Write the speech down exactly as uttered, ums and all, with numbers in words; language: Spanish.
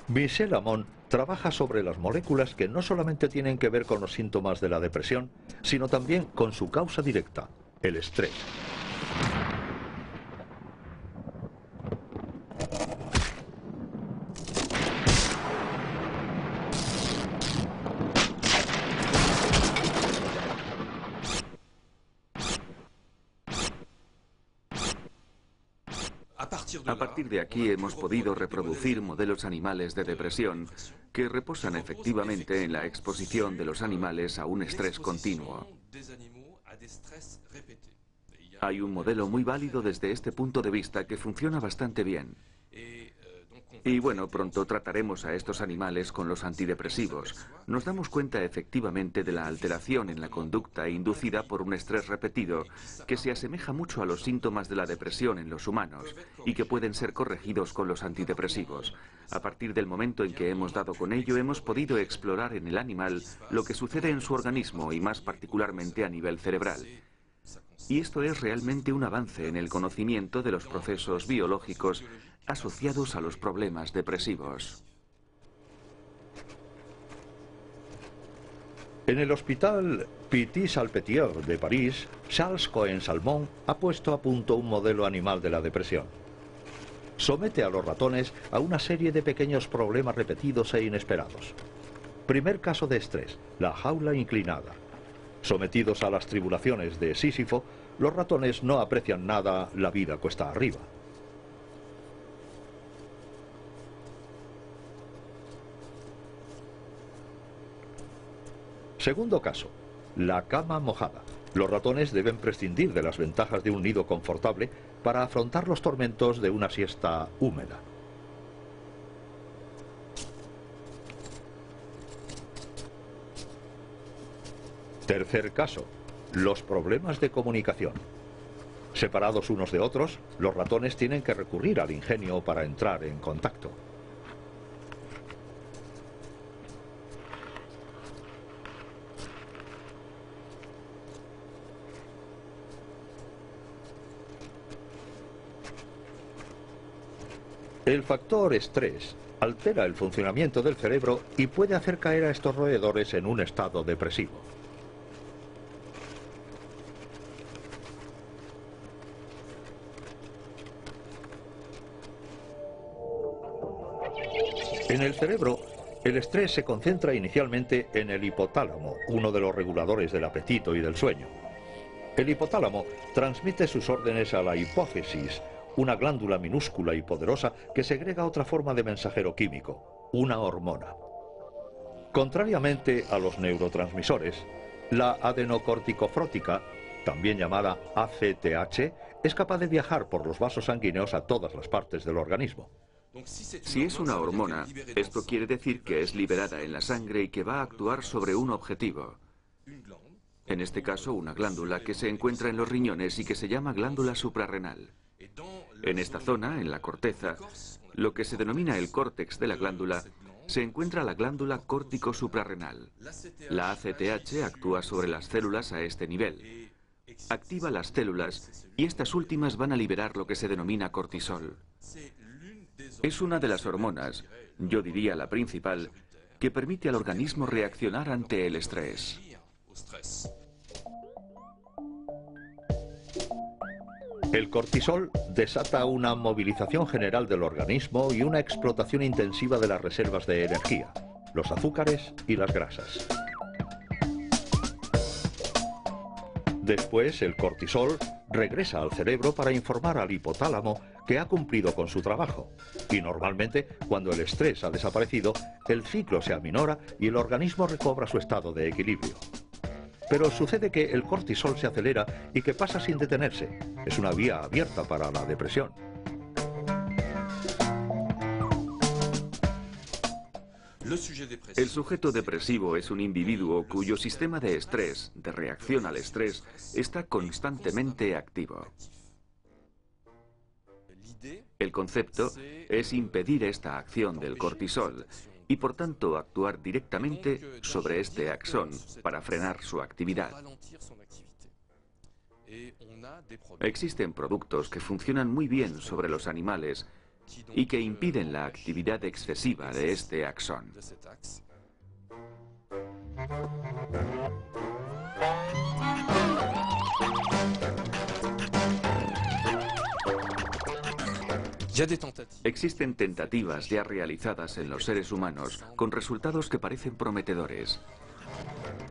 Michel Amon trabaja sobre las moléculas que no solamente tienen que ver con los síntomas de la depresión, sino también con su causa directa, el estrés. A partir de aquí hemos podido reproducir modelos animales de depresión que reposan efectivamente en la exposición de los animales a un estrés continuo. Hay un modelo muy válido desde este punto de vista que funciona bastante bien. Y bueno, pronto trataremos a estos animales con los antidepresivos. Nos damos cuenta efectivamente de la alteración en la conducta inducida por un estrés repetido que se asemeja mucho a los síntomas de la depresión en los humanos y que pueden ser corregidos con los antidepresivos. A partir del momento en que hemos dado con ello, hemos podido explorar en el animal lo que sucede en su organismo y más particularmente a nivel cerebral. Y esto es realmente un avance en el conocimiento de los procesos biológicos asociados a los problemas depresivos. En el hospital Petit-Salpêtrière de París, Charles Cohen-Salmon ha puesto a punto un modelo animal de la depresión. Somete a los ratones a una serie de pequeños problemas repetidos e inesperados. Primer caso de estrés, la jaula inclinada. Sometidos a las tribulaciones de Sísifo, los ratones no aprecian nada la vida cuesta arriba. Segundo caso, la cama mojada. Los ratones deben prescindir de las ventajas de un nido confortable para afrontar los tormentos de una siesta húmeda. Tercer caso, los problemas de comunicación. Separados unos de otros, los ratones tienen que recurrir al ingenio para entrar en contacto. El factor estrés altera el funcionamiento del cerebro y puede hacer caer a estos roedores en un estado depresivo. En el cerebro, el estrés se concentra inicialmente en el hipotálamo, uno de los reguladores del apetito y del sueño. El hipotálamo transmite sus órdenes a la hipófisis, una glándula minúscula y poderosa que segrega otra forma de mensajero químico, una hormona. Contrariamente a los neurotransmisores, la adenocorticofrótica, también llamada A C T H, es capaz de viajar por los vasos sanguíneos a todas las partes del organismo. Si es una hormona, esto quiere decir que es liberada en la sangre y que va a actuar sobre un objetivo. En este caso, una glándula que se encuentra en los riñones y que se llama glándula suprarrenal. En esta zona, en la corteza, lo que se denomina el córtex de la glándula, se encuentra la glándula córtico-suprarrenal. La A C T H actúa sobre las células a este nivel. Activa las células y estas últimas van a liberar lo que se denomina cortisol. Es una de las hormonas, yo diría la principal, que permite al organismo reaccionar ante el estrés. El cortisol desata una movilización general del organismo y una explotación intensiva de las reservas de energía, los azúcares y las grasas. Después, el cortisol regresa al cerebro para informar al hipotálamo que ha cumplido con su trabajo. Y normalmente, cuando el estrés ha desaparecido, el ciclo se aminora y el organismo recobra su estado de equilibrio. Pero sucede que el cortisol se acelera y que pasa sin detenerse. Es una vía abierta para la depresión. El sujeto depresivo es un individuo cuyo sistema de estrés, de reacción al estrés, está constantemente activo. El concepto es impedir esta acción del cortisol y por tanto actuar directamente sobre este axón para frenar su actividad. Existen productos que funcionan muy bien sobre los animales y que impiden la actividad excesiva de este axón. Existen tentativas ya realizadas en los seres humanos con resultados que parecen prometedores.